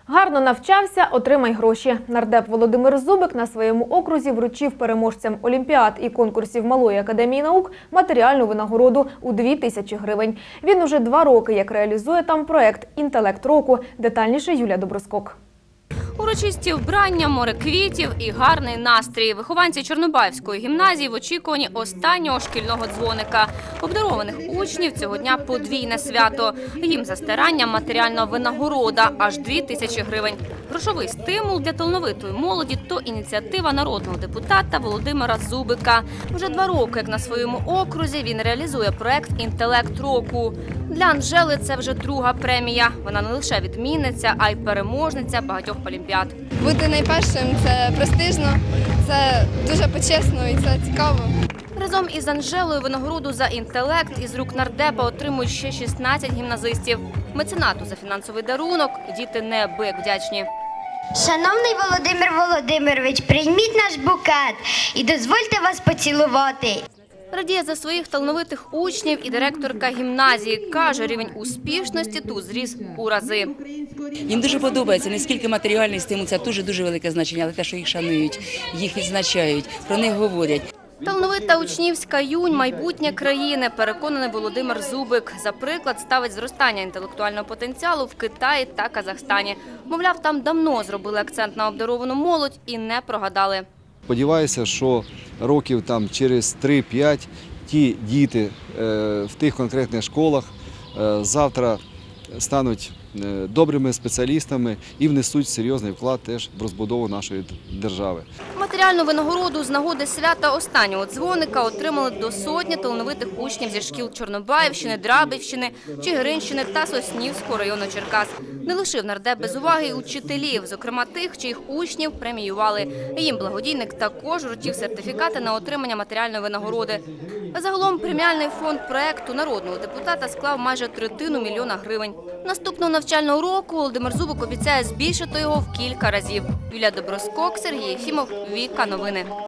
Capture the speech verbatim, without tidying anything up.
Гарно навчався – отримай гроші. Нардеп Володимир Зубик на своєму окрузі вручив переможцям олімпіад і конкурсів Малої академії наук матеріальну винагороду у дві тисячі гривень. Він уже два роки як реалізує там проект «Інтелект року». Детальніше Юлія Доброскок. Урочисті вбрання, море квітів і гарний настрій. Вихованці Чорнобаївської гімназії в очікуванні останнього шкільного дзвоника. Обдарованих учнів цього дня подвійне свято. Їм за старання матеріальна винагорода – аж дві тисячі гривень. Грошовий стимул для талановитої молоді – то ініціатива народного депутата Володимира Зубика. Вже два роки, як на своєму окрузі, він реалізує проект «Інтелект року». Для Анжели це вже друга премія. Вона не лише відмінниця, а й переможниця багатьох олімпіад. Бути найпершим – це престижно, це дуже почесно і це цікаво. Разом із Анжелою винагороду за інтелект із рук нардепа отримують ще шістнадцять гімназистів. Меценату за фінансовий дарунок діти неабияк вдячні. Шановний Володимир Володимирович, прийміть наш букет і дозвольте вас поцілувати. Радіє за своїх талановитих учнів і директорка гімназії. Каже, рівень успішності тут зріс у рази. Їм дуже подобається, не скільки матеріальний стимул, це дуже-дуже велике значення, але те, що їх шанують, їх відзначають, про них говорять. Талановита учнівська юнь – майбутнє країни, переконаний Володимир Зубик. За приклад ставить зростання інтелектуального потенціалу в Китаї та Казахстані. Мовляв, там давно зробили акцент на обдаровану молодь і не прогадали. Сподіваюся, що років там через три-п'ять ті діти в тих конкретних школах завтра стануть добрими спеціалістами і внесуть серйозний вклад теж в розбудову нашої держави. Матеріальну винагороду з нагоди свята останнього дзвоника отримали до сотні талановитих учнів зі шкіл Чорнобаївщини, Драбівщини, Чигиринщини та Соснівського району Черкас. Не лишив нардеп без уваги й учителів, зокрема тих, чиїх учнів преміювали. Їм благодійник також вручив сертифікати на отримання матеріальної винагороди. Загалом преміальний фонд проекту народного депутата склав майже третину мільйона гривень. Наступного навчального року Володимир Зубик обіцяє збільшити його в кілька разів. Юлія Доброскок, Сергій Єфімов, Віка Новини.